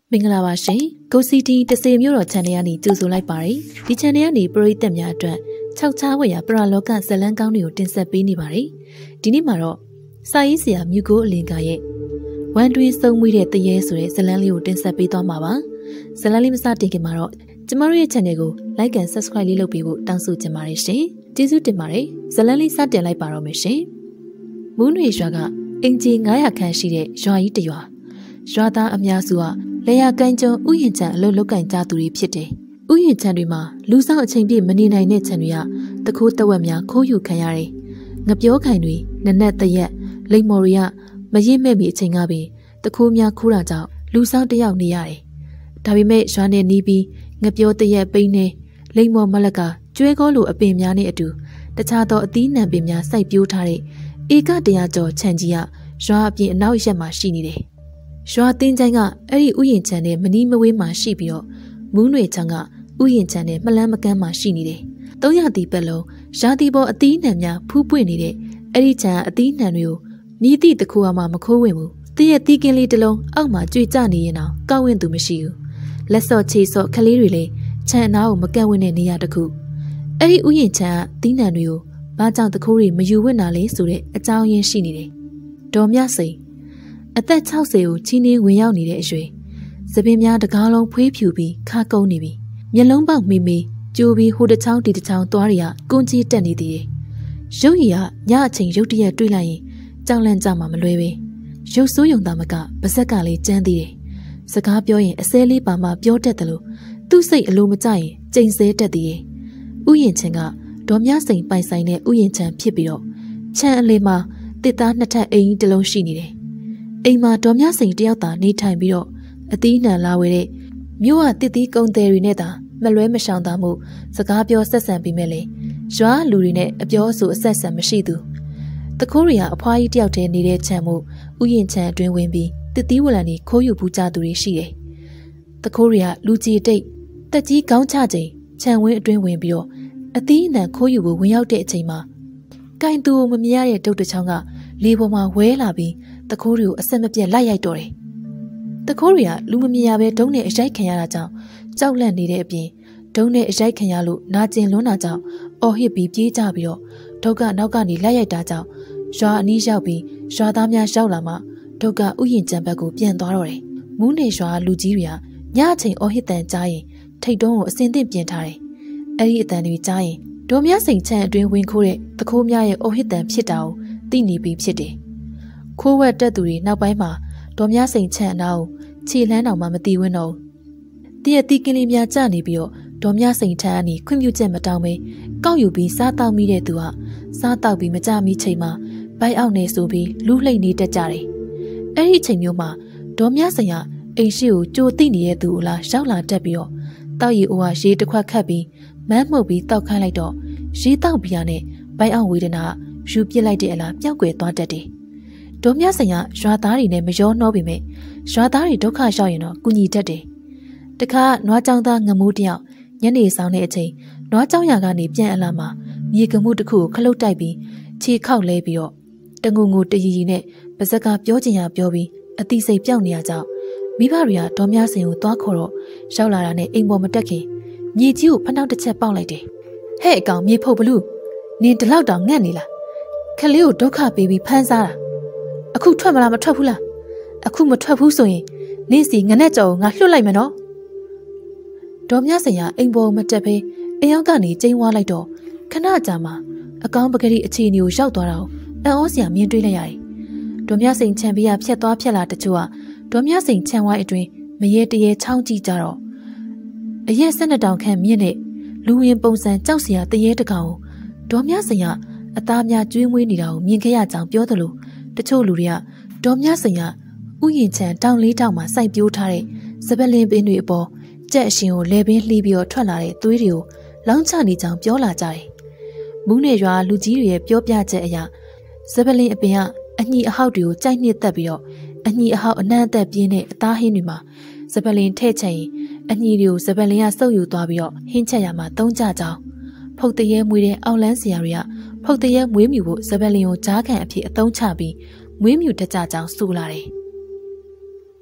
မင်္ဂလာပါရှင်ကိုစီတီတစေမျိုးတော် channel ကနေကြိုဆိုလိုက်ပါတယ်ဒီ channel ကနေပရိသတ်များအတွက်6ချားဝယ်ရပရလောကဇလန်းကောင်းတွေကိုတင်ဆက်ပေးနေပါတယ်ဒီနေ့မှာတော့စာရေးဆရာမြူကိုအလင်ကရဲ့ဝမ်တွင်းစုံမွေးတဲ့တရေဆိုတဲ့ဇလန်းလေးကိုတင်ဆက်ပေးသွားမှာပါဇလန်းလေးမစတင်ခင်မှာတော့ကျမတို့ရဲ့ channel ကို like and subscribe လေးလုပ်ပေးဖို့တောင်းဆိုချင်ပါတယ်ရှင်ကျေးဇူးတင်ပါတယ်ဇလန်းလေးစတင်လိုက်ပါတော့မယ်ရှင်မူးနွေရွာကအင်ဂျီ900ခန့်ရှိတဲ့ရွာကြီးတစ်ရွာရွာသားအများစုဟာလေယာကိုင်းကျုံဥယျာဉ်ခြံအလုပ်လုပ်ကင်ကြသူတွေဖြစ်တယ်။ဥယျာဉ်ခြံတွေမှာလူဆောင်အချိန်ပြည့်မနေနိုင်တဲ့ခြံတွေကတခိုးတဝက်များခိုးယူခံရတယ်။ငပြောခိုင်တွေနနက်တရက်လိမ္မော်တွေကမရင့်မဲ့မီအချိန်ကပင်တခိုးများခိုးတာကြောင့်လူဆောင်တယောက်နေရတယ်။ဒါပေမဲ့ရွာနဲ့နီးပြီးငပြောတရက်ပိန်းနေလိမ္မော်မလက်ကကျွဲကောလိုအပင်များနဲ့အတူတခြားသောအသီးနှံပင်များစိုက်ပျိုးထားတဲ့ဧက100ကျော်ခြံကြီးကရွာအပြင်အနောက်ရက်မှာရှိနေတယ်။ရွာတင်းချိုင်းကအဲ့ဒီဥယျာဉ်ခြံနဲ့မနီးမဝေးမှာရှိပြီးတော့မူးနွေချံကဥယျာဉ်ခြံနဲ့မလန်းမကန်းမှာရှိနေတယ်။300တီပတ်လုံးရာသီပေါ်အသီးနှံများဖူးပွင့်နေတဲ့အဲ့ဒီခြံအသီးနှံတွေကိုမြည်သည့်တခုမှမခိုးဝင်ဘူး။တည့်ရဲ့တီးကင်းလေးတစ်လုံးအောက်မှာကြွေကြနေရင်တော့ကောက်ဝင်သူမရှိဘူး။လက်စော့ချေစော့ကလေးတွေလည်းခြံအနားကိုမကန့်ဝင်တဲ့နေရာတစ်ခု။အဲ့ဒီဥယျာဉ်ခြံကသီးနှံတွေကိုဘာကြောင့်တခိုးတွေမယူဝင့်တာလဲဆိုတဲ့အကြောင်းရင်းရှိနေတယ်။ဒေါ်မြစိန်အသက်60ကိုချီးနှင်းဝင်ရောက်နေတဲ့အရွယ်သပင်များတကားလုံးဖွေးဖြူပြီးခါကုန်းနေပြီမျက်လုံးပေါက်မိမိကြိုးပြီးဟိုတစ်ချောင်းဒီတစ်ချောင်းသွားတွေကကွန်းကြီးတက်နေသေးတယ်ရုပ်ရည်ကညအချိန်ရုတ်တရက်တွေ့လိုက်ရင်ကြောက်လန့်ကြမှာမလွဲပဲရုပ်ဆိုးယုံသားမကပါဇက်ကလေးကျန်းသေးတယ်စကားပြောရင်အစဲလေးပါမှပြောတတ်တယ်လို့သူ့စိတ်အလိုမကျရင်ကြိမ်ဆဲတတ်သေးတယ်ဥယျာဉ်ချင်းကဒေါ်မြစိန်ပိုင်ဆိုင်တဲ့ဥယျာဉ်ချံဖြစ်ပြီးတော့ခြံအလေးမှာတစ်သားနှစ်ထပ်အိမ်တစ်လုံးရှိနေတယ်အိမ်မှာဒေါ်မြစိန်တယောက်သာနေထိုင်ပြီးတော့အသီးနှံလာဝဲတဲ့မြို့ကတစ်သီးကုန်းတယ်တွေနဲ့သာမလွဲမရှောင်သာမှုစကားပြောဆက်ဆံပြီးမဲ့လေရွာလူတွေနဲ့အပြောအဆိုအဆက်ဆံမရှိသူတခိုးတွေကအဖွားကြီးတယောက်တည်းနေတဲ့ခြံမှုဥယျာဉ်ခြံအတွင်းဝင်ပြီးတစ်သီးဝလံတွေခိုးယူပူကြသူတွေရှိတယ်တခိုးတွေကလူကြီးတိတ်တက်ကြီးကောင်းချချိန်ခြံဝင်းအတွင်းဝင်ပြီးတော့အသီးနှံခိုးယူဖို့ဝင်ရောက်တဲ့အချိန်မှာကင်သူမမြင်ရတဲ့တုတ်တစ်ချောင်းကလေပေါ်မှာဝဲလာပြီးတခိုးတွေကိုအဆက်မပြတ်လိုက်ရိုက်တော့တယ်။တခိုးတွေကလူမမြင်ရပဲဒုံးနဲ့အရိုက်ခံရတာကြောင့်ကြောက်လန့်နေတဲ့အပြင်ဒုံးနဲ့အရိုက်ခံရလို့နာကျင်လွန်းတာကြောင့်အော်ဟစ်ပြီးပြေးကြပြီးတော့ဒုက္ခနောက်ကနေလိုက်ရိုက်တာကြောင့်ရွာအနီးရောက်ပြီးရွာသားများရောက်လာမှဒုက္ခဥယျာဉ်ကျံဘက်ကိုပြန်သွားတော့တယ်။မူးနေရွာလူကြီးတွေကညအချိန်အော်ဟစ်တန်ကြားရင်ထိတ်တုံးကိုအစင်သင့်ပြင်ထားတယ်။အဲ့ဒီအတန်တွေကြားရင်ဒေါ်မြစိန်ချံအတွင်းဝင်ခိုးတဲ့တခိုးများရဲ့အော်ဟစ်တန်ဖြစ်တာကိုသိနေပြီးဖြစ်တယ်။ခိုးဝက်တက်သူတွေနောက်ပိုင်းမှာဒေါ်မြစိန်ချံအနာကိုခြေလန်းတော်မှမတီးဝင်းတော့ဘူး။တည့်ရတီကင်းလေးများကျနေပြီးတော့ဒေါ်မြစိန်ထံကနေခွင့်ပြုချက်မတောင်းပဲကောက်ယူပြီးစားတောက်မိတဲ့သူကစားတောက်ပြီးမကြမီချိန်မှာဘိုက်အောက်နေဆိုပြီးလူးလှိမ့်နေတတ်ကြတယ်။အဲ့ဒီချိန်မျိုးမှာဒေါ်မြစိန်ကအိမ်ရှိကိုကြိုသိနေတဲ့သူလားရောက်လာတက်ပြီးတော့တောက်ရီအိုဟာရေတစ်ခွက်ခတ်ပြီးမန်းမှုတ်ပြီးတောက်ခိုင်းလိုက်တော့ရေတောက်ပြားနဲ့ဘိုက်အောက်ဝေဒနာယူပစ်လိုက်တဲ့အလားပျောက်ကွယ်သွားတတ်တယ်။ဒေါ်မြစိန်ကရွာသားတွေနဲ့မရောနှောပေမဲ့ရွာသားတွေဒုက္ခရောက်ရင်တော့ကူညီတတ်တယ်။တခါနွားကြောင်သားငမိုးတယောက်ညနေဆောင်တဲ့အချိန်နွားကြောင်ရကနေပြန်အလာမှာမြေကမှုတစ်ခုကိုခလုတ်တိုက်ပြီးခြေခောက်လဲပြီးတော့တငုံငုံတရီရီနဲ့ပါဇက်ကပြောချင်ရပြောပြီးအတိစိတ်ပြောက်နေရကြောင်းမိဘတွေကဒေါ်မြစိန်ကိုသွားခေါ်တော့ရောက်လာတာနဲ့အိမ်ပေါ်မတက်ခင်မြေကြီးကိုဖနှောက်တစ်ချက်ပေါက်လိုက်တယ်။ဟဲ့အကောင်မြေဖုတ်ဘလူးနင်ဒီလောက်တောင်ငတ်နေလားခလေးကိုဒုက္ခပေးပြီးဖမ်းစားတာအခုထွက်မလားမထွက်ဘူးလားအခုမထွက်ဘူးဆိုရင်နင့်စီငနဲ့ကြော်ကိုငါလွှတ်လိုက်မယ်နော်ဒေါ်မြစိန်ကအိမ်ပေါ်မတက်ဘဲအိမ်ရောက်ကနေကျင်းဝါလိုက်တော့ခဏကြာမှအကောင်ပကတိအခြေအနေကိုရောက်သွားတာကိုအံ့ဩစရာမြင်တွေ့လိုက်ရတယ်ဒေါ်မြစိန်ခြံပေးရဖြတ်သွားဖြတ်လာတချို့ကဒေါ်မြစိန်ခြံဝိုင်းအတွင်းမရေတရေချောင်းကြည့်ကြတော့အရက်12တောင်ခန့်မြင့်နဲ့လူဝင်ပုံစံကြောက်စရာတရေတကောင်ကိုဒေါ်မြစိန်ကအသားများကျွေးမွေးနေတာကိုမြင်ခဲ့ရကြောင်းပြောသလိုတချို့လူတွေကဒေါ်မြစိန်ကဥယျာဉ်ခြံတောင်လေးတောင်မှာစိုက်ပျိုးထားတဲ့စပလင်ပင်တွေအပေါ်ကြက်အရှင်ကိုလဲပင်လှီးပြီးတော့ထွက်လာတဲ့သွေးတွေကိုလောင်းချနေကြောင်းပြောလာကြတယ်။မူးနေရွာလူကြီးတွေရဲ့ပြောပြချက်အရစပလင်အပင်ကအညီအဟောက်တွေကိုကြိုက်နှစ်သက်ပြီးတော့အညီအဟောက်အနှံ့အသက်ပြင်းတဲ့အသားဟင်းတွေမှာစပလင်ထဲ့ချင်ရင်အညီတွေကိုစပလင်ကစုပ်ယူသွားပြီးတော့ဟင်းချက်ရမှာသုံးကြကြောင်းဖုတ်တရဲမွေးတဲ့အောက်လန်းဆရာတွေကဖုတ်တရဲမွေးမြူဖို့စပလင်ကိုကြားခံအဖြစ်အသုံးချပြီးမွေးမြူတတ်ကြကြောင်းဆိုလာတယ်။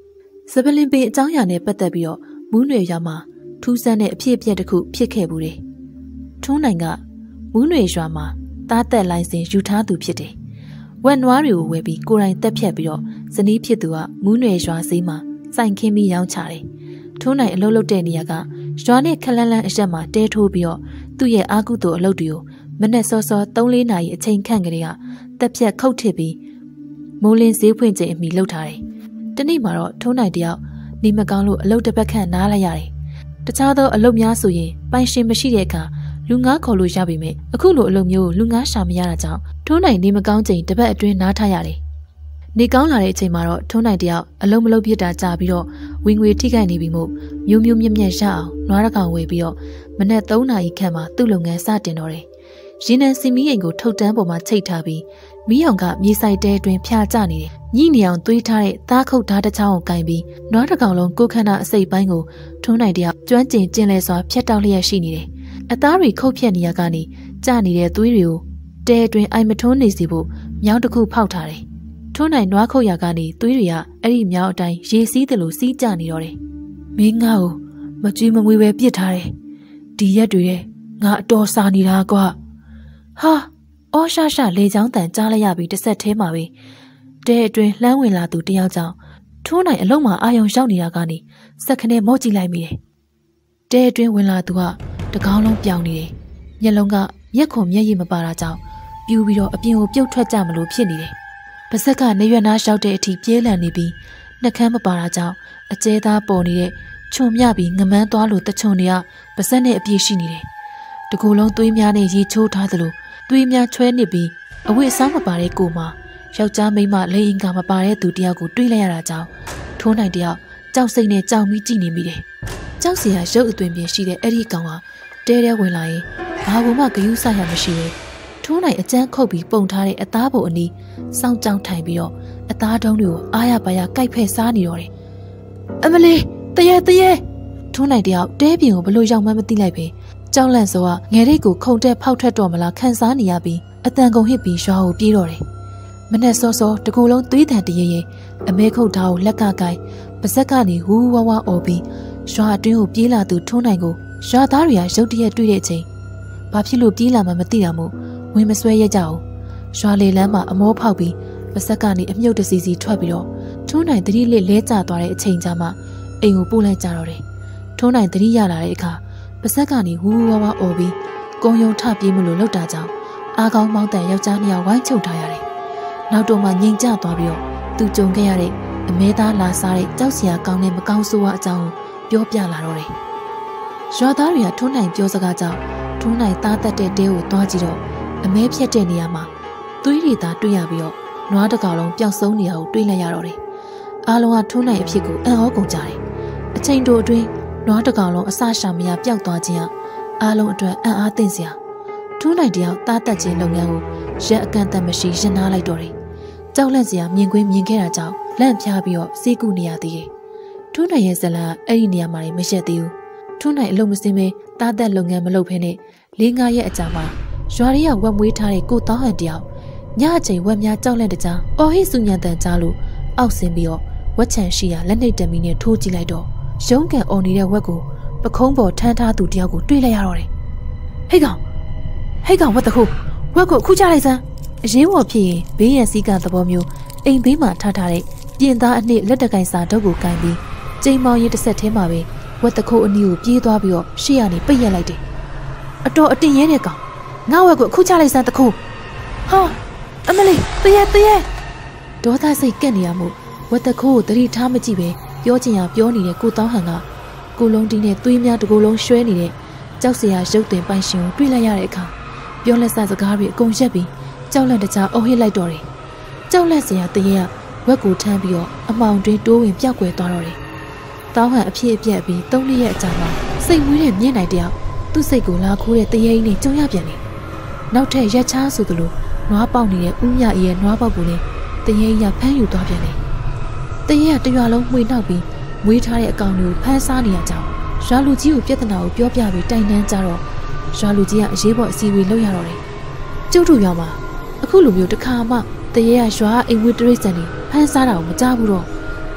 စပလင်ပင်အကြောင်းအရာနဲ့ပတ်သက်ပြီးတော့မူးနွေရွာမှာထူးဆန်းတဲ့အဖြစ်အပျက်တစ်ခုဖြစ်ခဲ့ဘူးတယ်။ထွန်းနိုင်ကမူးနွေရွာမှာသားသက်လိုင်းစင်ယူထားသူဖြစ်တယ်။ဝက်နွားတွေကိုဝယ်ပြီးကိုယ်တိုင်တက်ဖြတ်ပြီးတော့ဇနီးဖြစ်သူကမူးနွေရွာဈေးမှာစိုင်ခင်းပြီးရောင်းချတယ်။ထွန်းနိုင်အလုပ်လုပ်တဲ့နေရာကရွာနဲ့ခလန်းလန်းအရက်မှာတဲထိုးပြီးတော့သူ့ရဲ့အာကုသို့အလုပ်တွေကိုမနေ့စောစော 3-4 နာရီအချိန်ခန့်ကလေးကတက်ဖြတ်ခုတ်ထစ်ပြီးမိုးလင်းဈေးဖွင့်ချိန်အမိလုပ်ထားတယ်။တနေ့မှာတော့ထွန်းနိုင်တယောက်နေမကောင်းလို့အလုပ်တစ်ပတ်ခန့်နားလိုက်ရတယ်။တခြားသောအလုပ်များဆိုရင်ပိုင်ရှင်မရှိတဲ့အခါလူငါးခေါ်လို့ရပြီမဲ့အခုလိုအလုပ်မျိုးလူငါးရှာမရတာကြောင့်ထွန်းနိုင်နေမကောင်းချိန်တစ်ပတ်အတွင်းနားထားရတယ်။နေကောင်းလာတဲ့အချိန်မှာတော့ထွန်းနိုင်တယောက်အလုံးမလုံးပြစ်တာကြာပြီးတော့ဝင်ငွေထိခိုက်နေပြီမို့မျိုးမျိုးမြက်မြက်ရအောင်နွားတကောင်ဝယ်ပြီးတော့မနေ့3 နာရီခန့်မှာသူ့လုပ်ငန်းစတင်တော့တယ်။ရင်းနှံစီမီအိမ်ကိုထုတ်တန်းပေါ်မှာချိတ်ထားပြီးမီးအောင်ကမြေဆိုင်တဲအတွင်းဖျားကျနေတယ်။ညှိနေအောင်သွေးထားတဲ့သားခုတ်ဓာတ်တစ်ချောင်းကိုကင်ပြီးနွားတကောင်လုံးကိုခန္ဓာအစိပ်ပိုင်းကိုထွန်းနိုင်တယောက်ကျွမ်းကျင်ကျင်လဲစွာဖြတ်တောက်လျက်ရှိနေတယ်။အသားတွေခုတ်ဖြတ်နေရကနေကျနေတဲ့သွေးတွေကိုတဲအတွင်းအိမ်မထွန်းနေစီဖို့မြောင်းတစ်ခုဖောက်ထားတယ်။ထွန်းနိုင်နွားခုတ်ရကနေသွေးတွေကအဲ့ဒီမြောင်းအတိုင်းရေစီးတယ်လို့စီးကျနေတော့တယ်။မင်းငါ့ကိုမကြွေးမမွေးပဲပြစ်ထားတယ်။ဒီရက်တွေတဲ့ငါအတော်စာနေတာကွာ။ဟာအော်ရှာရှာလေချောင်းတန်ကြားလိုက်ရပြီးတစ်ဆက်သေးမှာပဲတဲအတွင်းလှမ်းဝင်လာသူတယောက်ကြောင့်ထွန်းနိုင်အလုံးမှာအာယုံရောက်နေတာကနေစက်ခနဲ့မော့ကြည့်လိုက်မိတယ်တဲအတွင်းဝင်လာသူကတကောင်းလုံးပြောင်နေတယ်မျက်လုံးကရက်ခုံမျက်ရည်မပါတာကြောင့်ပြူပြီးတော့အပြင်ကိုပြုတ်ထွက်ကြမလို့ဖြစ်နေတယ်ပါဇက်ကနေရွက်နားရောက်တဲ့အထိပြေးလန့်နေပြီးနှက်ခမ်းမပါတာကြောင့်အကျဲသားပေါ်နေတဲ့ခြုံမြပြီးငမန်းသွားလို့တချုံတွေကပါဇက်နဲ့အပြည့်ရှိနေတယ်တကူလုံးသွေးများနဲ့ရေချိုးထားသလိုသွေးများချွဲနစ်ပြီးအဝတ်အစားမပါတဲ့ကိုမှာယောက်ျားမိန်းမလိန်အင်္ဂါမပါတဲ့သူတယောက်ကိုတွေးလိုက်ရတာကြောင့်ထိုးနိုင်တယောက်ကြောက်စိတ်နဲ့ကြောက်ပြီးကြည့်နေမိတယ်။ကြောက်စရာရုပ်အသွင်ပြင်ရှိတဲ့အဲ့ဒီကောင်ကတဲတဲဝင်လာရင်ဘာမှဂယုစိုက်ရမရှိပဲထိုးနိုင်အကျန်းခုတ်ပြီးပုံထားတဲ့အသားပုံအနီးစောင်းကြောင်ထိုင်ပြီးတော့အသားတုံးတွေကိုအားရပါရကြိုက်ဖက်စားနေတော့တယ်။အမလေးတရေထိုးနိုင်တယောက်တဲပြင်ကိုဘလို့ရောက်မှမသိလိုက်ပဲကြောက်လန့်စောကငယ်ရိတ်ကိုခုန်တက်ဖောက်ထွက်တော့မလားခန်းစားနေရပြီးအတန်ကုန်ဟစ်ပြီးရွာကိုပြေးတော့တယ်။မနဲ့စောစောတကူလုံးသွေးတန်တရေရေအမဲခုတ်ထားကိုလက်ကကိုင်ပါဇက်ကနေဝူးဝါးဝါအော်ပြီးရွာအတွင်းကိုပြေးလာသူထိုးနိုင်ကိုရွာသားတွေကရုတ်တရက်တွေ့တဲ့အချိန်ဘာဖြစ်လို့ပြေးလာမှမသိတာမို့ဝင်မဆွဲရကြအောင်ရွာလေလမ်းမှာအမောဖောက်ပြီးပါဇက်ကနေအမြုပ်တစီစီထွက်ပြီးတော့ထိုးနိုင်သတိလစ်လဲကျသွားတဲ့အချိန်ကြာမှအိမ်ကိုပို့လိုက်ကြတော့တယ်။ထိုးနိုင်သတိရလာတဲ့အခါပါဇက်ကနေဝူးဝါးဝါအော်ပြီးကုံယုံထပြေးမလို့လှုပ်တာကြောင့်အားကောင်းမောင်းတန်ယောက်ျား2ယောက်ဝိုင်းချုပ်ထားရတယ်။နောက်တော့မှငြိမ်ကျသွားပြီးတော့သူကြုံခဲ့ရတဲ့အမဲသားလာစားတဲ့ကြောက်စရာကောင်းတဲ့မကောင်းဆိုးဝါးအကြောင်းကိုပြောပြလာတော့တယ်။ရွာသားတွေကထိုးနိုင်ပြောစကားကြောင့်ထိုးနိုင်သားတက်တဲ့တဲကိုသွားကြည့်တော့အမဲဖြတ်တဲ့နေရာမှာသွေးတွေသာတွေ့ရပြီးတော့နွားတကောင်လုံးပျောက်ဆုံးနေတာကိုတွေ့လိုက်ရတော့တယ်။အားလုံးကထိုးနိုင်အဖြစ်ကိုအံ့ဩကုန်ကြတယ်။အချိန်တိုအတွင်းနွားတကောင်လုံးအစရှာမရပျောက်သွားခြင်းအားလုံးအတွက်အံ့အားသင့်စရာထိုးနိုင်တယောက်သားတက်ခြင်းလုပ်ငန်းကိုရက်အကန့်အသတ်မရှိရပ်နားလိုက်တော့တယ်။ကြောက်လန့်စရာမြင်ကွင်းမြင်ခဲ့တာကြောင့်လန့်ဖျားပြီးတော့စီးကူနေရသေးတယ်။ထိုးနိုင်ရဲ့ဇလန်အဲ့ဒီနေရာမှာမရက်သေးဘူး။ထိုးနိုင်အလုံးမစင်းပဲသားတက်လုပ်ငန်းမလုပ်ဖ ೇನೆ 4-5 ရက်အကြာမှာရွာရီကဝက်မွေးထားတဲ့ကိုတောင်းဟန်တယောက်ညအချိန်ဝက်များကြောက်လန့်တကြားအော်ဟိစုညံတန်ကြားလို့အောက်ဆင်းပြီးတော့ဝက်ချန်ရှိရာလက်နှိပ်တမီနဲ့ထိုးကြည့်လိုက်တော့ရုံးကန်အော်နေတဲ့ဝက်ကိုပခုံးပေါ်ထမ်းထားသူတယောက်ကိုတွေ့လိုက်ရတော့တယ်။ဟိတ်ကောင်ဝက်တခုဝက်ကိုခုချလိုက်စမ်းအရေးပေါ်ဖြစ်ရင်ဘေးရန်စည်းကသဘောမျိုးအိမ်ဘေးမှာထားထားတဲ့ပြင်သားအနှစ်လက်တကင်စာတုပ်ကိုကင်ပြီးကျိန်မောင်ရင်တစ်ဆက်ထဲမှာပဲဝက်တခုအနီးကိုပြေးသွားပြီးတော့ရှေ့ကနေပိတ်ရက်လိုက်တယ်။အတော်အတင်းရဲတဲ့ကောင်ငါဝက်ကိုခုချလိုက်စမ်းတခုဟာအမလေးတရေဒေါသစိတ်ကက်နေရမှုဝက်တခုကိုတတိထားမကြည့်ပဲပြောချင်ရပြောနေတဲ့ကိုတောင်းဟန်ကကိုလုံးတီးနဲ့သွေးများတကူလုံးရွှဲနေတဲ့ကြောက်စရာရုပ်သွင်းပိုင်ရှင်ကိုတွေ့လိုက်ရတဲ့အခါပြောလက်စစကားတွေအကုန်ရက်ပြီးကြောက်လန့်တကြားအုပ်ဟစ်လိုက်တော့တယ်။ကြောက်လန့်စရာတရေကဝက်ကိုထမ်းပြီးတော့အမောင်တွင်တိုးဝင်ပြောက်ကွယ်သွားတော့တယ်။တောင်းဟန်အဖြစ်အပျက်ပြီး3 ရက်အကြာမှာစိတ်ဝီးတဲ့မြင့်နိုင်တယောက်သူ့စိတ်ကိုလာခိုးတဲ့တရေကြီးနဲ့ကြုံရပြန်တယ်။နောက်ထပ်ရက်ချားဆိုသလိုနွားပေါက်နေတဲ့ဦးမြအေးရဲ့နွားပေါက်ကိုလည်းတရေကြီးဖမ်းယူသွားပြန်တယ်။တရေကတရွာလုံးမှွေနှောက်ပြီးမွေးထားတဲ့အကောင်တွေကိုဖမ်းစားနေရကြောင်းရွာလူကြီးကိုပြဿနာကိုပြောပြပြီးတိုင်တန်းကြတော့ရွာလူကြီးကအရေးပေါ်အစည်းအဝေးလုပ်ရတော့တယ်။ကျုပ်တို့ရွာမှာအခုလိုမျိုးတစ်ခါမှတရေကရွာအိမ်ဝေးတရိတ်ဆန်နေဖမ်းစားတာကိုမကြားဘူးတော့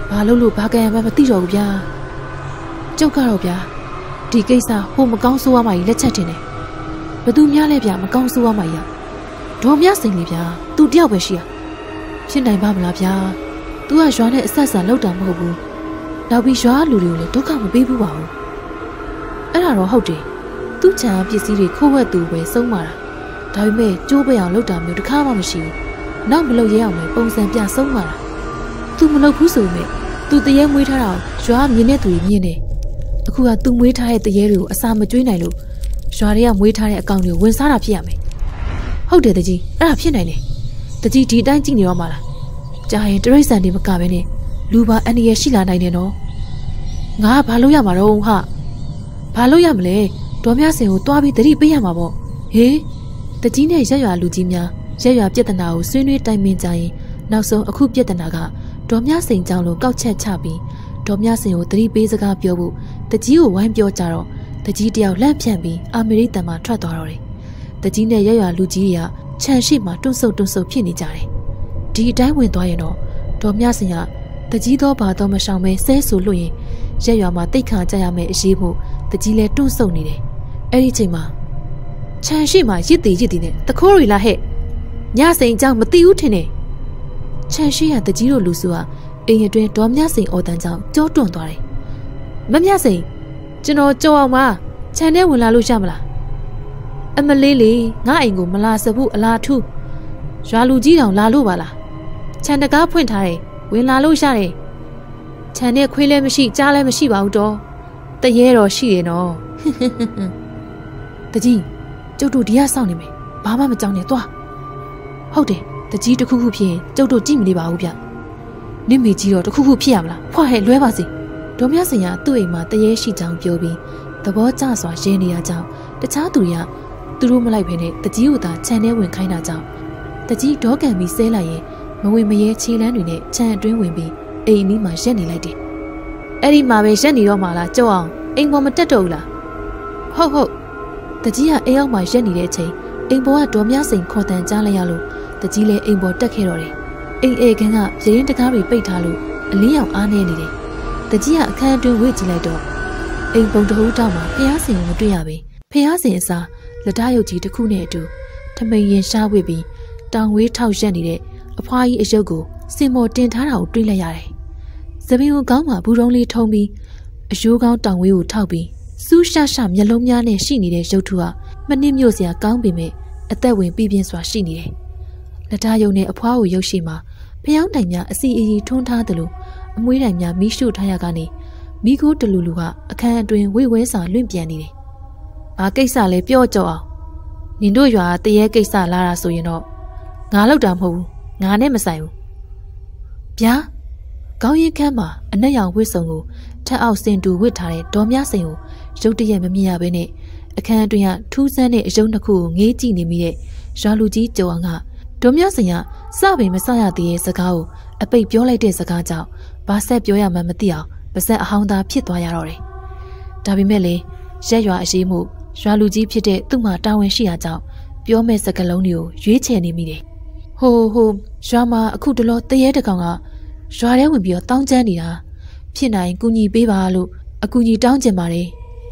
ဘာလို့ဘာကံမှမသိတော့ဘူးဗျာကျုပ်ကတော့ဗျာဒီကိစ္စဟိုမကောင်းဆိုးရမှကြီးလက်ချက်တင်တယ်ဘသူများလဲဗျာမကောင်းဆိုးရမှကြီးဒေါ်မြစိန်လေဗျာသူတယောက်ပဲရှိရဖြစ်နိုင်ပါမလားဗျာသူကရွာနဲ့အဆက်ဆံလောက်တာမဟုတ်ဘူးနောက်ပြီးရွာလူတွေကိုလည်းဒုက္ခမပေးဘူးပါဘူးအဲ့ဒါတော့ဟုတ်တယ်သူ့ချံပစ္စည်းတွေခိုးဝှက်သူပဲစုံးမာတာဒါပေမဲ့ကျိုးပအောင်လောက်တာမျိုးတစ်ခါမှမရှိဘူးနောက်မလုပ်ရဲအောင်ပဲပုံစံပြစုံးမာတာသူမလုပ်ဘူးဆိုပေမဲ့သူတရေမွေးထားတာရွာမြင်တဲ့သူတွေမြင်တယ်အခုကသူမွေးထားတဲ့တရေတွေကိုအစာမကျွေးနိုင်လို့ရွာတွေကမွေးထားတဲ့အကောင်တွေကိုဝင်စားတာဖြစ်ရမယ်ဟုတ်တယ်တကြီးအဲ့ဒါဖြစ်နိုင်တယ်တကြီးဒီအတိုင်းကြည့်နေတော့မှလားကြာရင်တရိတ်ဆန်တွေမကပဲနဲ့လူပါအန္တရာယ်ရှိလာနိုင်တယ်နော်ငါကဘာလို့ရမှာတော့ဟာဘာလို့ရမလဲဒေါ်မြစင်ကိုတွားပြီးတတိပေးရမှာပေါ့ဟေးတကြီးနဲ့ရက်ရွာလူကြီးများရက်ရွာပြဿနာကိုဆွေးနွေးတိုင်ပင်ကြရင်နောက်ဆုံးအခုပြဿနာကဒေါ်မြစိန်ကြောင့်လို့ကောက်ချက်ချပြီးဒေါ်မြစိန်ကိုတတိပေးစကားပြောဖို့တကြီးကိုဝိုင်းပြောကြတော့တကြီးတယောက်လှန့်ဖြန့်ပြီးအာမေရိကန်မှာထွက်သွားတော့တယ်တကြီးနဲ့ရက်ရွာလူကြီးတွေကခြံရှိမှတွန့်ဆုတ်ဖြစ်နေကြတယ်ဒီအတိုင်းဝင်သွားရင်တော့ဒေါ်မြစိန်ကတကြီးတော့ဘာတော့မရှောင်မဲဆဲဆူလို့ရင်ရက်ရွာမှာတိတ်ခါကြရမယ်အရေးဖို့တကြီးလဲတွန့်ဆုတ်နေတယ်အဲ့ဒီချိန်မှာခြံရှိမှရစ်တည်နဲ့တခိုးရီလာဟဲ့ညစိန်ကြောင့်မသိဘူးထင်တယ်ခြံရှိရတကြီးတို့လူစုဟာအိမ်အတွင်းဒေါ်မြစိန်အော်တန်ကြောင့်ကြောတွန့်သွားတယ်မမြစိန်ကျွန်တော်ကြောက်အောင်ပါခြံထဲဝင်လာလို့ရမလားအမလေးလေငါအိမ်ကိုမလာစဘူးအလားထူးရွာလူကြီးတောင်လာလို့ပါလားခြံတကားဖွင့်ထားတယ်ဝင်လာလို့ရတယ်ခြံနဲ့ခွေးလည်းမရှိကြားလည်းမရှိပါဘူးတော့တရေတော့ရှိတယ်နော်တကြီးကျုပ်တို့ဒီကစောင့်နေမယ်ဘာမှမကြောက်နဲ့သွားဟုတ်တယ်တကြီးတစ်ခုခုဖြစ်ရင်ကျုပ်တို့ကြည့်မနေပါဘူးဗျနင့်မေကြီးတော့တစ်ခုခုဖြစ်ရမလားဖွာဟဲ့လွဲပါစေဒေါ်မြစင်ကသူ့အိမ်မှာတရေရှိကြောင်းပြောပြီးသဘောကျစွာရင်းနေရကြောင်းတခြားသူတွေကသူတို့မလိုက်ဘဲနဲ့တကြီးကိုသာခြံထဲဝင်ခိုင်းတာကြောင့်တကြီးဒေါကန်ပြီးဆဲလိုက်ရင်မဝင်မရဲခြေလမ်းတွေနဲ့ခြံအတွင်းဝင်ပြီးအိမ်အနီးမှာရက်နေလိုက်တယ်အဲ့ဒီမှာပဲရက်နေတော့မှလားကြောက်အောင်အိမ်ပေါ်မတက်တော့ဘူးလားဟုတ်တကြီးကအိမ်အောက်မှာရက်နေတဲ့အချိန်အိမ်ပေါ်ကဒေါ်မြစိန်ခေါ်တန်ကြားလိုက်ရလို့တကြီးလည်းအိမ်ပေါ်တက်ခဲ့တော့တယ်အိမ်ခန်းကရရင်တကားတွေပိတ်ထားလို့အလင်းရောင်အားနေနေတယ်တကြီးကအခန်းအတွင်းဝေ့ကြည့်လိုက်တော့အိမ်ပုံတဟူးတောက်မှာဖျားစင်ကိုမတွေ့ရပဲဖျားစင်အစားလက်ဓာရုပ်ကြီးတစ်ခုနဲ့အတူထမိန်ရင်ရှားဝစ်ပြီးတောင်ဝေးထောက်ရက်နေတဲ့အဖွားကြီးအယုတ်ကိုစင်မော်တင်ထားတာကိုတွေ့လိုက်ရတယ်။သပင်ကိုကောင်းမှာဘူးတုံးလေးထုံးပြီးအယိုးကောင်းတောင်ဝေးကိုထောက်ပြီးစူးရှမျက်လုံးများနဲ့ရှိနေတဲ့ရုပ်ထုဟာမနစ်မြို့စရာကောင်းပေမဲ့အသက်ဝင်ပြင်းစွာရှိနေတယ်။လက်ဓာရုပ်နဲ့အဖွားကိုရုပ်ရှိမှာဖျောင်းတိုင်များအစီအီထွန်းထားသလိုအမွှေးတိုင်များမီးရှို့ထားရကနေမိခိုးတလူလူကအခန်းအတွင်းဝိဝဲစာလွင့်ပြန်နေတယ်။ဘာကိစ္စလဲပြောကြောက်အောင်နင်တို့ရွာတရေကိစ္စလာတာဆိုရင်တော့ငါလောက်တာမဟုတ်ဘူးငါနဲ့မဆိုင်ဘူးဗျာကောင်းရင်ခမ်းမှာအနက်ရောင်ဝတ်စုံကိုထက်အောက်စင်တူဝတ်ထားတဲ့ဒေါ်မြစိန်ကိုရုတ်တရက်မမြင်ရဘဲနဲ့အခန်းအတွင်းကထူးဆန်းတဲ့အယုံတစ်ခုကိုငေးကြည့်နေမိတဲ့ရွာလူကြီးကျော်အောင်ကဒေါ်မြစိန်ကစပင်မစရသေးတဲ့စကားကိုအပိတ်ပြောလိုက်တဲ့စကားကြောင့်ဘာဆက်ပြောရမှမသိအောင်ပါဆက်အဟောင်းသားဖြစ်သွားရတော့တယ်ဒါပေမဲ့လေရက်ရွာအရေးမှုရွာလူကြီးဖြစ်တဲ့သူ့မှာတာဝန်ရှိရာကြောင့်ပြောမဲ့စကားလုံးတွေကိုရွေးချယ်နေမိတယ်ဟိုရွာမှာအခုတလောတရေတကောင်ကရွာထဲဝင်ပြီးတော့တောင်းကျမ်းနေတာဖြစ်နိုင်ကူညီပေးပါလို့အကူညီတောင်းကျင်ပါတယ်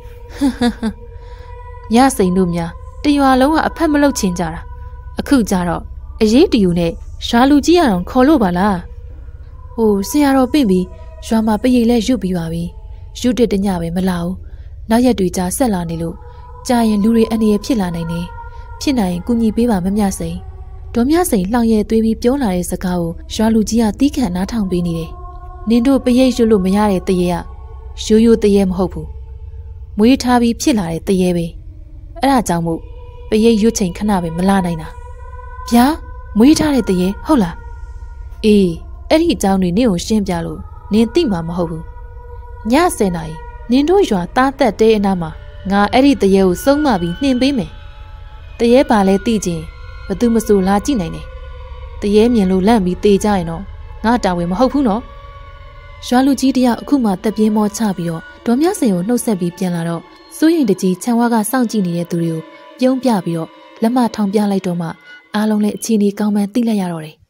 ညစိန်တို့များတရွာလုံးကအဖက်မလုပ်ချင်ကြတာအခုကြတော့အရေးတူနဲ့ရွာလူကြီးရအောင်ခေါ်လို့ပါလားဆရာတော်ပြင့်ပြီးရွာမှာပရိတ်လဲရွတ်ပြီးပါပြီရွတ်တဲ့ညပဲမလာဘူးနောက်ရက်တွေကြာဆက်လာနေလို့ကြာရင်လူတွေအနေနဲ့ဖြစ်လာနိုင်တယ်ဖြစ်နိုင်ကူညီပေးပါမမြစိန်ဒေါ်မြစိန်လှောင်ရဲသွေးပြီးပြောလာတဲ့စကားကိုရွာလူကြီးကတီးခံနားထောင်ပေးနေတယ်နင်တို့ပရိတ်ရွတ်လို့မရတဲ့တရေကရိုးတရေမဟုတ်ဘူးမွေးထားပြီးဖြစ်လာတဲ့တရေပဲအဲ့ဒါကြောင့်မို့ပရိတ်ရွတ်ချိန်ခဏပဲမလာနိုင်တာဗျာမွေးထားတဲ့တရေဟုတ်လားအေးအဲ့ဒီအကြောင်းတွေနင့်ကိုရှင်းပြလို့နင်သိမှာမဟုတ်ဘူးည10 နာရီနင်တို့ရွာသားသက်တဲအနားမှာငါအဲ့ဒီတရေကိုစုံမပြီးနှင်ပေးမယ်တရေပါလဲသိချင်းဘသူမဆိုလာကြည့်နိုင်တယ်တရေမြင်လို့လန့်ပြီးတေကြရင်တော့ငါတာဝန်မဟုတ်ဘူးနော်ရွာလူကြီးတယောက်အခုမှတက်ပြင်းမောချပြီးတော့ဒေါ်မြစိန်ကိုနှုတ်ဆက်ပြီးပြန်လာတော့စိုးရင်တကြီးခြံဝါကစောင့်ကြည့်နေတဲ့သူတွေကိုပြုံးပြပြီးတော့လက်မထောင်ပြလိုက်တော့မှအားလုံးလည်းအခြေအနေကောင်းမှန်းသိလိုက်ရတော့တယ်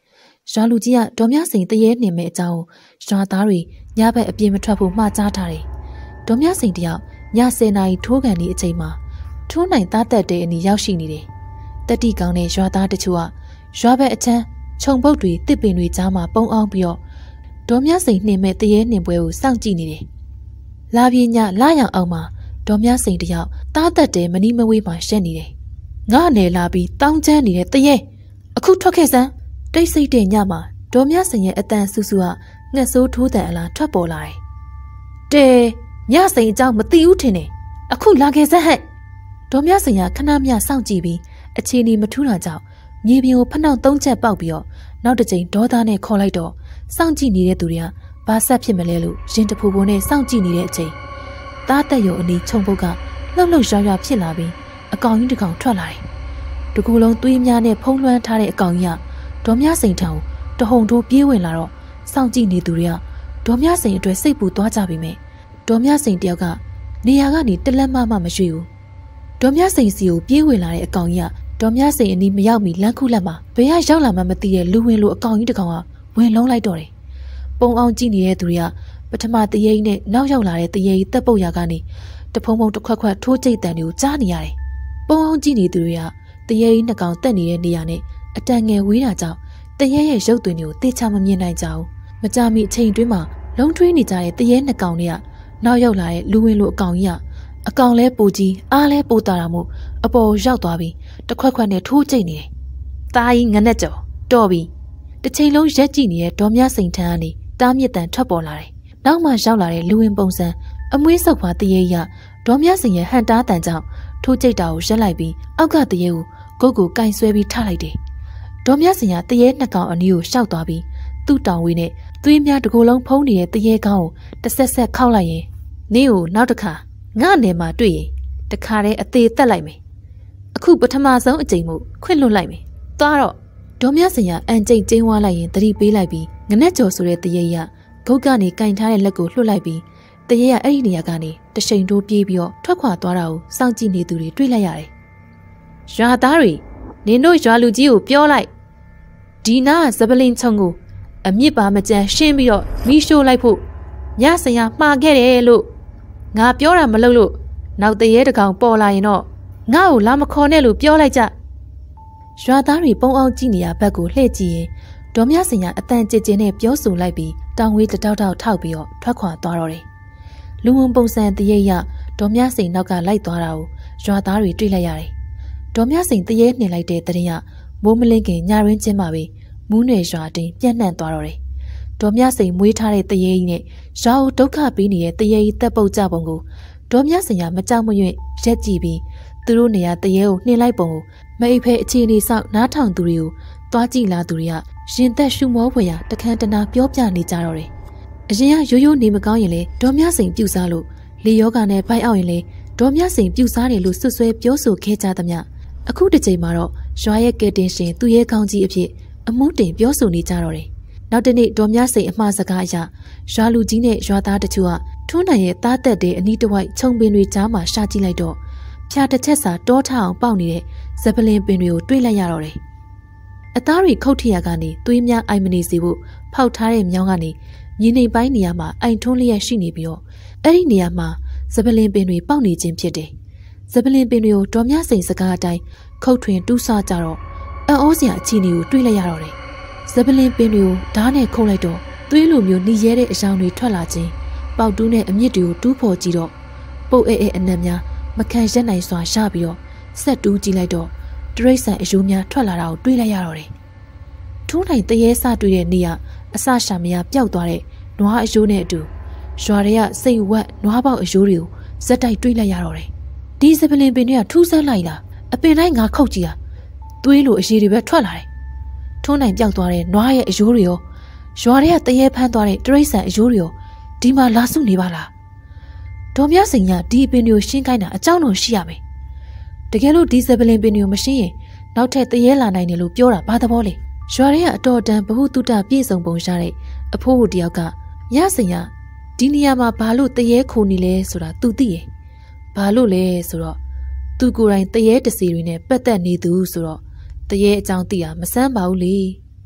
ရွာလူကြီးကဒေါ်မြစိန်တရေနှင်မဲ့အကြောင်းရွာသားတွေညဘက်အပြင်မထွက်ဖို့မှာကြားထားတယ်။ဒေါ်မြစိန်တယောက်ည10 နာရီထိုးကန်ဒီအချိန်မှာထိုးနိုင်သားတက်တဲ့အနီရောက်ရှိနေတယ်။တက်တီကောင်းတဲ့ရွာသားတချို့ကရွာဘက်အချမ်းခြုံပုတ်တွေတစ်ပင်တွေကြားမှာပုံအောင်ပြီးတော့ဒေါ်မြစိန်နှင်မဲ့တရေနှင်ပွဲကိုစောင့်ကြည့်နေတယ်။လာပြေညလာရောင်အောင်မှာဒေါ်မြစိန်တယောက်သားတက်တဲ့မနီးမဝေးမှာရှက်နေတယ်။ငါနယ်လာပြီးတောင်းချမ်းနေတဲ့တရေအခုထွက်ခဲ့စမ်းတိတ်ဆိတ်တဲ့ညမှာဒေါ်မြစိန်ရဲ့အတန်ဆူဆူကငှက်ဆိုးထိုးတန်အလားထွက်ပေါ်လာတယ်။တဲညစိန်အကြောင်းမသိဘူးထင်တယ်။အခုလာခဲ့စမ်းဟဲ့ဒေါ်မြစိန်ကခဏမျှစောင့်ကြည့်ပြီးအခြေအနေမထူးတာကြောင့်မြေပြင်ကိုဖနှောက်3ချက်ပေါက်ပြီးတော့နောက်တစ်ကြိမ်ဒေါသနဲ့ခေါ်လိုက်တော့စောင့်ကြည့်နေတဲ့သူတွေကဘာဆက်ဖြစ်မလဲလို့ရင်တဖူဖူနဲ့စောင့်ကြည့်နေတဲ့အချိန်သားတက်ရုံအနီးခြုံပုတ်ကလှုပ်လှုပ်ရွရွဖြစ်လာပြီးအကောင်ကြီးတစ်ကောင်ထွက်လာတယ်။တကူလုံးသွေးများနဲ့ဖုံးလွှမ်းထားတဲ့အကောင်ကြီးကဒေါ်မြစိန်ထံကိုတဟုန်ထိုးပြေးဝင်လာတော့စောင့်ကြည့်နေသူတွေကဒေါ်မြစိန်အတွက်စိတ်ပူသွားကြပြီမဲ့ဒေါ်မြစိန်တယောက်ကနေရာကနေတလက်မမရှိဘူး။ဒေါ်မြစိန်စီကိုပြေးဝင်လာတဲ့အကောင်ကြီးကဒေါ်မြစိန်အနီးမရောက်မီလမ်းခုလက်မှာဘယ်ရောက်လာမှမသိတဲ့လူဝင်လိုအကောင်ကြီးတစ်ကောင်ကဝင်လုံးလိုက်တော့တယ်။ပုံအောင်ကြည့်နေတဲ့သူတွေကပထမတရေကြီးနဲ့နောက်ရောက်လာတဲ့တရေကြီးတက်ပုတ်ရာကနေတဖုံဖုံတစ်ခွက်ခွက်ထိုးကြိတ်တန်တွေကိုကြားနေရတယ်။ပုံအောင်ကြည့်နေသူတွေကတရေကြီးနှစ်ကောင်တက်နေတဲ့နေရာနဲ့အတန်ငယ်ဝေးတာကြောင့်တရေရဲ့ရုပ်သွင်းတွေကိုတေချာမမြင်နိုင်ကြဘူး။မကြမီအချိန်တွင်းမှာလုံးထွေးနေကြတဲ့တရေနှစ်ကောင်တွေကနောက်ရောက်လာတဲ့လူဝင်လိုအကောင်ကြီးကအကောင်လဲပူကြီးအားလဲပူတာတာမို့အပေါ်ရောက်သွားပြီးတခွက်ခွက်နဲ့ထိုးကြိတ်နေတယ်။တာကြီးငနဲ့ကြော်တော်ပြီတစ်ချိန်လုံးရက်ကြည့်နေတဲ့ဒေါ်မြစိန်ထန်းကနေတားမြစ်တန်ထွက်ပေါ်လာတယ်။နောက်မှရောက်လာတဲ့လူဝင်ပုံစံအမွှေးဆုပ်ဖွာတရေရဒေါ်မြစိန်ရဲ့ဟန်တားတန်ကြောင့်ထိုးကြိတ်တာကိုရက်လိုက်ပြီးအောက်ကတရေကိုကုတ်ကိုကင်ဆွဲပြီးထားလိုက်တယ်။ဒေါ်မြစိန်ကတရေနှစ်ကောင်အနီးကိုရှောက်သွားပြီးသူ့တောင်ဝေးနဲ့သွေးများတကူလုံးဖုံးနေတဲ့တရေကောင်းကိုတစ်ဆက်ခောက်လိုက်ရင်နင်းကိုနောက်တစ်ခါငါနယ်မှာတွေ့ရင်တခါတည်းအသေးတက်လိုက်မယ်။အခုပထမဆုံးအကြိမ်မို့ခွင့်လွတ်လိုက်မယ်။သွားတော့ဒေါ်မြစိန်ကအန်ကျိတ်ကျင်းဝါလိုက်ရင်တတိပေးလိုက်ပြီးငနဲ့ကျော်ဆိုတဲ့တရေရဂုတ်ကနေကင်ထားတဲ့လက်ကိုလွှတ်လိုက်ပြီးတရေရအဲ့ဒီနေရာကနေတရှိန်တိုးပြေးပြီးတော့ထွက်ခွာသွားတာကိုစောင့်ကြည့်နေသူတွေတွေ့လိုက်ရတယ်။ရွာသားတွေနင်တို့ရွာလူကြီးကိုပြောလိုက်ဒီနာစပလင်ချုံကိုအမြစ်ပါမကြမ်းရှင်းပြီးတော့မီးရှို့လိုက်ဖို့ညစရာမှားခဲ့တယ်လို့ငါပြောတာမလုပ်လို့နောက်တရေတကောင်ပေါ်လာရင်တော့ငါ့ကိုလာမခေါ်နဲ့လို့ပြောလိုက်ကြရွာသားတွေပုံအောင်ကြည့်နေရဘက်ကိုလှည့်ကြည့်ရင်ဒေါ်မြစိန်ကအတန်ကြည်ကြည်နဲ့ပြောဆိုလိုက်ပြီးတောင်ဝေးတတောက်ထောက်ထောက်ပြီးတော့ထွက်ခွာသွားတော့တယ်။လူဝင်ပုံစံတရေရဒေါ်မြစိန်နောက်ကလိုက်သွားတာကိုရွာသားတွေတွေ့လိုက်ရတယ်။ဒေါ်မြစိန်တရေနှင်လိုက်တဲ့တရင်ကမိုးမလင်းခင်ညရင်းချင်းမှာပဲမူးနယ်ရွာတင်ပြန့်နှံ့သွားတော့တယ်။ဒေါ်မြစိန်မွေးထားတဲ့တရေကြီးနဲ့ရွာကိုဒုက္ခပေးနေတဲ့တရေကြီးတက်ပုတ်ကြပုံကိုဒေါ်မြစိန်ကမကြောက်မရွံ့ရက်ကြည့်ပြီးသူတို့နေရာတရေကိုနှင်လိုက်ပုံကိုမအိပ်ဖဲအခြေအနေဆောက်နားထောင်သူတွေကိုသွားကြည့်လာသူတွေကရင်သက်ရှူမောဖွယ်ရာတခန်းတနာပြောပြနေကြတော့တယ်။အရင်ကရိုးရိုးနေမကောင်းရင်လေဒေါ်မြစိန်ပြူစားလို့လေယောဂနဲ့ဖိုက်အောင်ရင်လေဒေါ်မြစိန်ပြူစားတယ်လို့ဆွဆွဲပြောဆိုခဲ့ကြသမျှအခုတစ်ချိန်မှာတော့ရွာရဲ့ကဲတင်ရှင်သူ့ရဲ့ကောင်းကြီးအဖြစ်အမှုတင်ပြောဆိုနေကြတော့တယ်။နောက်တနေ့ဒေါ်မြစိန်အမှားစကားအရရွာလူကြီးနဲ့ရွာသားတချို့ကထွန်းနိုင်ရဲ့သားသက်တဲ့အနီးတစ်ဝိုက်ခြုံပင်တွေကြားမှာရှာကြည့်လိုက်တော့ဖြာတစ်ချက်စာတောထအောင်ပေါက်နေတဲ့ဇပလင်ပင်တွေကိုတွေ့လိုက်ရတော့တယ်။အသားတွေခုတ်ထရကနေသွေးများအိုင်မနေစေဖို့ဖောက်ထားတဲ့မြောင်းကနေညီနေပိုင်းနေရာမှာအိမ်ထွန်းလျက်ရှိနေပြီးတော့အဲ့ဒီနေရာမှာဇပလင်ပင်တွေပေါက်နေခြင်းဖြစ်တယ်။ဇပလင်ပင်တွေကိုဒေါ်မြစိန်စကားအတိုင်းခုတ်ထွင်တူးဆကြတော့အံ့ဩစရာအခြေအနေကိုတွေ့လိုက်ရတော့တယ်။ဇပလင်ပင်တွေကိုဓာတ်နဲ့ခုတ်လိုက်တော့သွေးလိုမျိုးနှီးရဲတဲ့အကြောင်းတွေထွက်လာခြင်းပေါက်တူးနဲ့အမြစ်တွေကိုတူးဖော်ကြည့်တော့ပုတ်အနက်များမခံရက်နိုင်စွာရပြီးတော့ဆက်တူးကြည့်လိုက်တော့တရိတ်ဆန်အယိုးများထွက်လာတာကိုတွေ့လိုက်ရတော့တယ်။ထိုးနိုင်တရေစတွေ့တဲ့နေရအစရှာမရပျောက်သွားတဲ့နွားအယိုးနဲ့အတူရွာတွေကစိတ်ဝက်နွားပေါက်အယိုးတွေကိုဇက်တိုက်တွေ့လိုက်ရတော့တယ်။ဒီစပလင်ပင်တွေကထူးဆန်းလိုက်လားအပင်တိုင်းငါခုတ်ကြည့်ရသွေးလိုအရည်တွေပဲထွက်လာတယ်။ထိုးနိုင်ပျောက်သွားတဲ့နွားရဲ့အယိုးတွေရောရွာတွေကတရေဖမ်းသွားတဲ့တရိတ်ဆန်အယိုးတွေရောဒီမှာလာစုနေပါလား။ဒေါ်မြစိန်ကဒီအပင်တွေကိုရှင်းခိုင်းတာအကြောင်းတော့ရှိရမယ်။တကယ်လို့ဒီစပလင်ပင်တွေကိုမရှင်းရင်နောက်ထပ်တရေလာနိုင်တယ်လို့ပြောတာဘာသဘောလဲ။ရွာတွေကအတော်တန်ဘဟုတုတပြည့်စုံပုံရတဲ့အဖိုးကိုတယောက်ကညစိန်ကဒီနေရာမှာဘာလို့တရေခိုနေလဲဆိုတာသူသိရဲ့။ဘာလို့လဲဆိုတော့သူကိုယ်တိုင်တရေတစီတွေနဲ့ပတ်သက်နေသူဆိုတော့တရေအကြောင်းသိတာမဆန်းပါဘူးလေ။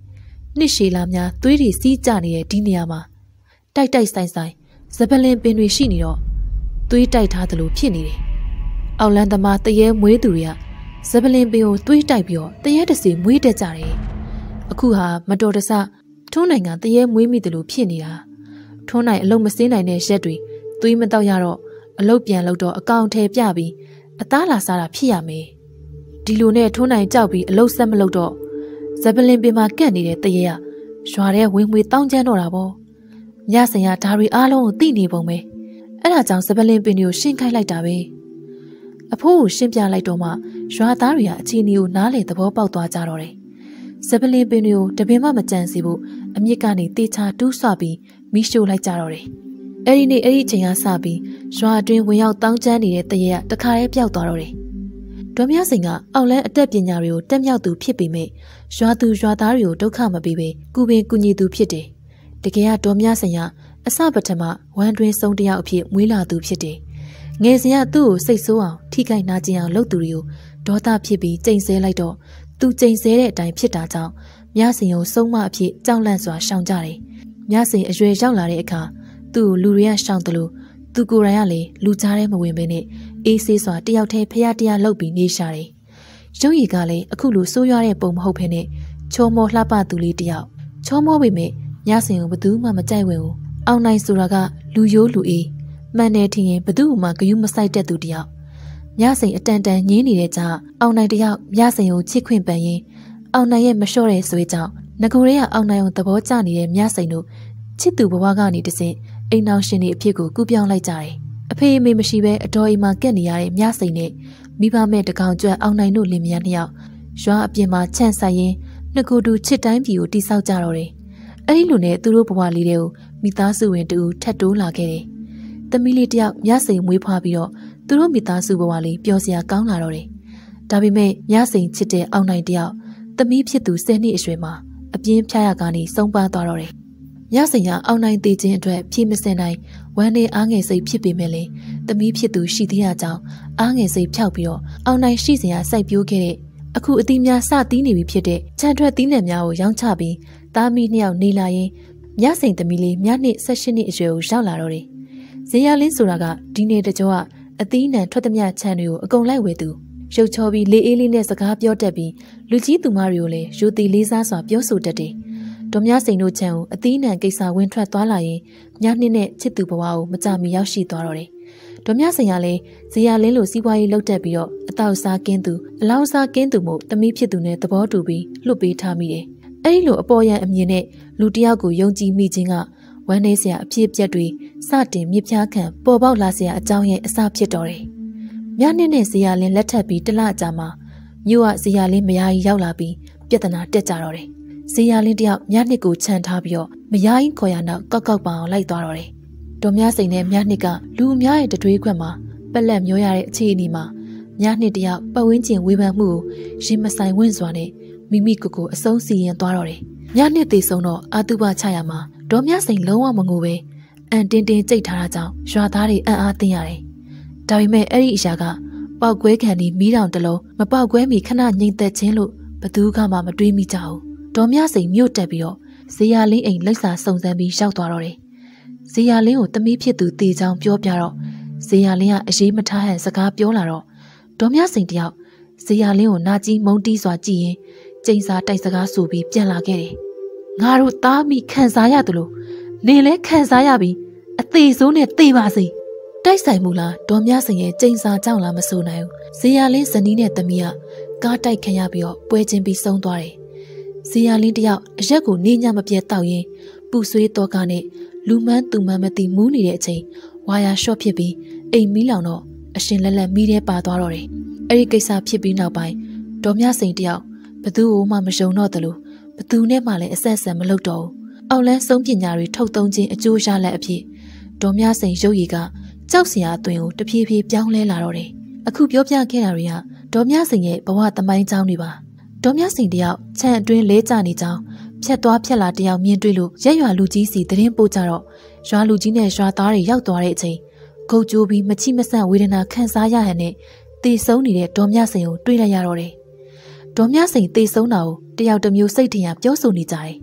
နှစ်ရှည်လာများသွေးတွေစီးကျနေတဲ့ဒီနေရာမှာတိုက်ဆိုင်စပလင်ပင်တွေရှိနေတော့သွေးတိုက်ထားသလိုဖြစ်နေတယ်။အောက်လန်းသမားတရေမွေးသူတွေကစပလင်ပင်ကိုသွေးတိုက်ပြီးတော့တရေတစီမွေးတတ်ကြတယ်။အခုဟာမတော်တဆထုံးနိုင်ငံတရေမွေးမိသလိုဖြစ်နေတာ။ထုံးနိုင်အလုံးမစင်းနိုင်တဲ့ရက်တွေသွေးမတော့ရတော့အလုတ်ပြန်လို့တော့အကောင်ထဲပြပြီးအသားလာစားတာဖြစ်ရမယ်။ဒီလိုနဲ့ထုံးနိုင်ကြောက်ပြီးအလုတ်ဆက်မလို့တော့စပလင်ပင်မှာကန့်နေတဲ့တရေကရွာထဲဝင်ငွေတောင်းကျမ်းတော့တာပေါ့။ညဆိုင်ရဓာရီအားလုံးကိုသိနေပုံပဲ။အဲ့ဒါကြောင့်စပလင်ပင်တွေကိုရှင်းခိုင်းလိုက်တာပဲ။အဖိုးကိုရှင်းပြလိုက်တော့မှရွာသားတွေကအခြေအနေကိုနားလည်သဘောပေါက်သွားကြတော့တယ်။စပလင်ပင်တွေကိုတပင်မှမကြံစီဖို့အမြစ်ကနေတေချာတူးဆွပြီးမိရှို့လိုက်ကြတော့တယ်။အဲ့ဒီနေ့အဲ့ဒီချိန်ကစပြီးရွာအတွင်းဝင်ရောက်တောင်းကျမ်းနေတဲ့တရေကတခါရဲပျောက်သွားတော့တယ်။ဒေါ်မြစိန်ကအောက်လန်းအသက်ပညာတွေကိုတက်မြောက်သူဖြစ်ပေမဲ့ရွာသူရွာသားတွေကိုဒုက္ခမပေးဘဲကုပင်ကူညီသူဖြစ်တယ်။တကယ်ကဒေါ်မြစိန်ကအစပထမဝမ်းတွင်းဆုံးတယောက်အဖြစ်မွေးလာသူဖြစ်တယ်။ငယ်စဉ်ကသူ့ကိုစိတ်ဆိုးအောင်ထိခိုက်နာကျင်အောင်လုပ်သူတွေကိုဒေါသဖြစ်ပြီးကြိမ်ဆဲလိုက်တော့သူကြိမ်ဆဲတဲ့အတိုင်းဖြစ်တာကြောင့်မြစိန်ကိုဆုံးမအဖြစ်ကြောက်လန့်စွာရှောင်ကြတယ်။မြစိန်အရွယ်ရောက်လာတဲ့အခါသူ့ကိုလူတွေကရှောင်တယ်လို့သူကိုယ်တိုင်ကလည်းလူကြားထဲမဝင်ဘဲနဲ့အေးဆေးစွာတယောက်တည်းဖျားတရားလုပ်ပြီးနေရှာတယ်။ရုပ်ရည်ကလည်းအခုလိုဆိုးရွားတဲ့ပုံမဟုတ်ဘဲနဲ့ချောမောလှပသူလေးတယောက်ချောမောပေမဲ့မြစိန်ကိုဘယ်သူမှမကြိုက်ဝင်ဘူး။အောင်နိုင်ဆိုတာကလူရိုးလူအေးမှန်တယ်ထင်ရင်ဘယ်သူမှဂယုမဆိုင်တဲ့သူတယောက်မြစိန်အတန်တန်ညင်းနေတဲ့ကြောင့်အောင်နိုင်တယောက်မြစိန်ကိုချစ်ခွင့်ပန်ရင်အောင်နိုင်ရဲ့မလျှော့တဲ့ဆွေးကြောင့်ငကိုရဲကအောင်နိုင်ကိုသဘောကျနေတဲ့မြစိန်တို့ချစ်သူဘဝကနေတဆင့်အိမ်အောင်ရှင်တွေအဖြစ်ကိုကူးပြောင်းလိုက်ကြတယ်။အဖေအမေမရှိဘဲအတော်အိမ်မှာကက်နေရတဲ့မြစိန်နဲ့မိဘမဲ့တကောင်ကျွတ်အောင်နိုင်တို့လင်မယားနှစ်ယောက်ရွာအပြင်မှာချန့်ဆိုင်ရင်နှစ်ကိုယ်တူချစ်တိုင်းပြည်ကိုတိဆောက်ကြတော့တယ်။အဲဒီလိုနဲ့သူတို့ဘဝလေးတွေကိုမိသားစုဝင်တူထပ်တိုးလာခဲ့တယ်။သမီးလေးတယောက်မြစိန်မွေးဖွားပြီးတော့သူတို့မိသားစုဘဝလေးပျော်စရာကောင်းလာတော့တယ်။ဒါပေမဲ့မြစိန်ချစ်တဲ့အောင်နိုင်တယောက်သမီးဖြစ်သူ10နှစ်အရွယ်မှာအပြင်းဖျားရကနေဆုံးပါသွားတော့တယ်။မြစိန်ကအောင်နိုင်သေးခြင်းအတွက်ဖြေမစင်နိုင်ဝမ်းနဲ့အားငယ်စိတ်ဖြစ်ပေမဲ့လည်းသမီးဖြစ်သူရှိသေးတာကြောင့်အားငယ်စိတ်ဖြောက်ပြီးတော့အောင်နိုင်ရှိစရာစိုက်ပျိုးခဲ့တဲ့အခုအသီးများစသီးနေပြီဖြစ်တဲ့ခြံထွက်သီးနှံများကိုရောင်းချပြီးသားမီးနှစ်ယောက်နေလာရင်မြစိန်သမီးလေးမြနှစ်18နှစ်အရွယ်ကိုရောက်လာတော့တယ်။ဇေယျလင်းဆိုတာကဒီနေ့တကြောကအသီးနှံထွက်သမျှခြံတွေကိုအကုန်လိုက်ဝယ်သူရုပ်ချောပြီးလေအေးလေးနဲ့စကားပြောတတ်ပြီးလူကြီးသူမတွေကိုလည်းယူတီလေးစားစွာပြောဆိုတတ်တယ်။ဒေါ်မြစိန်တို့ခြံကိုအသီးနှံကိစ္စဝင်ထွက်သွားလာရင်မြနှစ်နဲ့ချစ်သူဘဝကိုမကြမီရောက်ရှိသွားတော့တယ်။ဒေါ်မြစိန်ကလည်းဇေယျလင်းလိုစီးပွားရေးလုပ်တတ်ပြီးတော့အတောက်စားကင်းသူအလောင်းစားကင်းသူမို့သမီးဖြစ်သူနဲ့သဘောတူပြီးလွတ်ပေးထားမိတယ်။အဲဒီလိုအပေါ်ယံအမြင်နဲ့လူတယောက်ကိုယုံကြည်မိခြင်းကဝမ်းနည်းစရာအဖြစ်အပျက်တွေစတင်မြစ်ဖျားခံပေါ်ပေါက်လာစရာအကြောင်းရဲ့အစဖြစ်တော်တယ်။မြနှစ်နဲ့ဇေယျလင်းလက်ထပ်ပြီးတလကြာမှာမြို့ကဇေယျလင်းမယားကြီးရောက်လာပြီးပြဿနာတက်ကြတော့တယ်။ဇေယျလင်းတယောက်မြနှစ်ကိုခြံထားပြီးတော့မယားကြီးခေါ်ရနောက်ကောက်ပအောင်လိုက်သွားတော့တယ်။ဒေါ်မြစိန်နဲ့မြနှစ်ကလူအများရဲ့တတွေးခွက်မှာပက်လက်မျိုးရတဲ့အခြေအနေမှာမြနှစ်တယောက်ပတ်ဝန်းကျင်ဝေဖန်မှုကိုရင်မဆိုင်ဝင့်စွာနဲ့မိမိကိုအဆုံးစီရင်သွားတော့တယ်။မြနှစ်သေးဆုံးတော့အာတုဘချရမှာဒေါ်မြစိန်လုံးဝမငိုပဲအန်တင်းတင်းကြိတ်ထားတာကြောင့်ရွာသားတွေအံ့အားသင့်ရတယ်။ဒါပေမဲ့အဲ့ဒီအရာကပေါက်ကွဲခံပြီးမီးတောင်တလုံးမပေါက်ကွဲမီခဏငြိမ်သက်ခြင်းလို့ဘသူကမှမတွေးမိကြဘူး။ဒေါ်မြစိန်မြို့တက်ပြီးတော့ဇေယျလင်းအိမ်လက်စာစုံစမ်းပြီးရောက်သွားတော့တယ်။ဇေယျလင်းကိုသမီးဖြစ်သူတေချောင်းပြောပြတော့ဇေယျလင်းကအရေးမထားဟန်စကားပြောလာတော့ဒေါ်မြစိန်တယောက်ဇေယျလင်းကိုနာကြီးမုန်းတီးစွာကြည့်ရင်ကျိန်စာတိုက်စကားဆိုပြီးပြန်လာခဲ့တယ်။ငါတို့သားမိခံစားရတယ်လို့နေလဲခံစားရပြီးအသေးစိုးနဲ့သေပါစေ။တိုက်ဆိုင်မူလားဒေါ်မြစိန်ရဲ့ကျိန်စာကြောင့်လားမဆိုနိုင်ဘူး။ဇေယျလင်းဇနီးနဲ့သမီးကကားတိုက်ခံရပြီးတော့ပွဲချင်းပြီးဆုံးသွားတယ်။ဇေယျလင်းတယောက်အရက်ကိုနေညမပြတ်တောက်ရင်ပူဆွေးတော့ကနဲ့လူမန်းသူမန်းမသိမူးနေတဲ့အချိန်ဝါယာရှော့ဖြစ်ပြီးအိမ်မီးလောင်တော့အရှင်လက်လက်မီးထဲပါသွားတော့တယ်။အဲ့ဒီကိစ္စဖြစ်ပြီးနောက်ပိုင်းဒေါ်မြစိန်တယောက်ဘသူ့ကိုမှမယုံတော့သလိုဘသူနဲ့မှလည်းအဆက်ဆက်မလုပ်တော့ဘူး။အောက်လန်းဆုံးပညာတွေထုတ်သုံးခြင်းအကျိုးရလဒ်အဖြစ်ဒေါ်မြစိန်ရုပ်ရည်ကကြောက်စရာအသွင်ကိုတဖြည်းဖြည်းပြောင်းလဲလာတော့တယ်။အခုပြောပြခဲ့တာတွေကဒေါ်မြစိန်ရဲ့ဘဝသမိုင်းကြောင်းတွေပါ။ဒေါ်မြစိန်တယောက်ခြံအတွင်းလဲကျနေကြောင်းဖြတ်သွားဖြတ်လာတယောက်မြင်တွေ့လို့ရက်ရွာလူကြီးစီသတင်းပို့ကြတော့ရွာလူကြီးနဲ့ရွာသားတွေရောက်သွားတဲ့အချိန်ဂုတ်ကြိုးပြီးမချိမဆန့်ဝေဒနာခံစားရဟန်နဲ့တေဆုံးနေတဲ့ဒေါ်မြစိန်ကိုတွေ့လိုက်ရတော့တယ်။ဒေါ်မြစိန်တေဆုံးတာကိုတယောက်တစ်မျိုးစိတ်ထင်ရပြောဆိုနေကြတယ်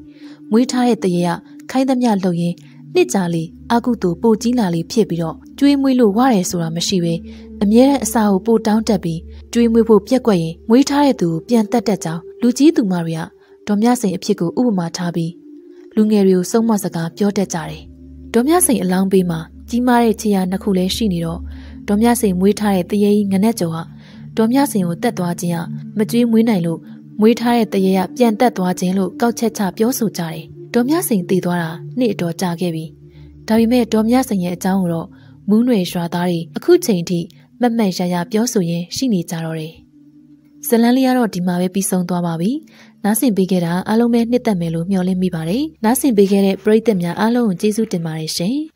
မွေးထားတဲ့တရေကခိုင်းသမျှလှုပ်ရင်နှစ်ကြာလီအာကုတူပိုကြီးလာလီဖြစ်ပြီးတော့ကျွေးမွေးလို့ဝရဲဆိုတာမရှိပဲအမြဲတမ်းအစာကိုပိုတောင်းတက်ပြီးကျွေးမွေးဖို့ပြက်ကွက်ရင်မွေးထားတဲ့သူကိုပြန်တက်တက်ကြောင်းလူကြီးသူမတွေကဒေါ်မြစိန်အဖြစ်ကိုဥပမာထားပြီးလူငယ်တွေကိုစုံမစကားပြောတတ်ကြတယ်။ဒေါ်မြစိန်အလောင်းပေးမှာကြီးမားတဲ့ခြေရာနှစ်ခုလည်းရှိနေတော့ဒေါ်မြစိန်မွေးထားတဲ့တရေကြီးငနဲ့ကျော်ဟာဒေါ်မြစိန်ကိုတက်သွားခြင်းကမကျွေးမွေးနိုင်လို့မွေးထားတဲ့တရေကပြန်တက်သွားခြင်းလို့ကောက်ချက်ချပြောဆိုကြတယ်။ဒေါ်မြစိန်တည်သွားတာနှစ်အတော်ကြာခဲ့ပြီ။ဒါပေမဲ့ဒေါ်မြစိန်ရဲ့အကြောင်းကိုတော့မူးနွယ်ရွာသားတွေအခုချိန်ထိမမှတ်ရရပြောဆိုရင်းရှိနေကြတော့တယ်။ဇလန်းလေးကတော့ဒီမှာပဲပြီးဆုံးသွားပါပြီ။နားဆင်ပေးခဲ့တာအားလုံးပဲနှစ်သက်မယ်လို့မျှော်လင့်မိပါတယ်။နားဆင်ပေးခဲ့တဲ့ပရိသတ်များအားလုံးကိုကျေးဇူးတင်ပါတယ်ရှင်။